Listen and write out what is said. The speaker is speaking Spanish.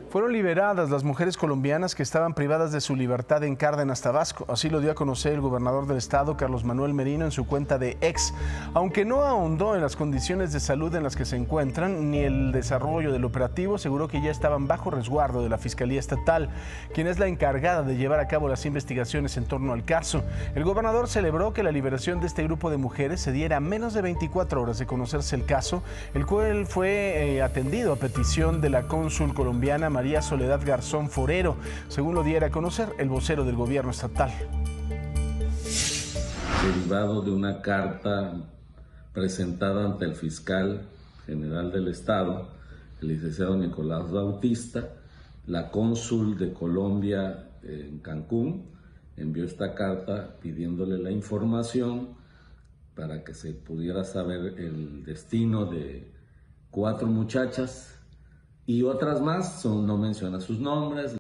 Fueron liberadas las mujeres colombianas que estaban privadas de su libertad en Cárdenas, Tabasco. Así lo dio a conocer el gobernador del estado, Carlos Manuel Merino, en su cuenta de X. Aunque no ahondó en las condiciones de salud en las que se encuentran ni el desarrollo del operativo, aseguró que ya estaban bajo resguardo de la Fiscalía Estatal, quien es la encargada de llevar a cabo las investigaciones en torno al caso. El gobernador celebró que la liberación de este grupo de mujeres se diera a menos de 24 horas de conocerse el caso, el cual fue atendido a petición de la cónsul colombiana María Soledad Garzón Forero, según lo diera a conocer el vocero del gobierno estatal. Derivado de una carta presentada ante el fiscal general del estado, el licenciado Nicolás Bautista, la cónsul de Colombia en Cancún envió esta carta pidiéndole la información para que se pudiera saber el destino de 4 muchachas y otras más, no menciona sus nombres.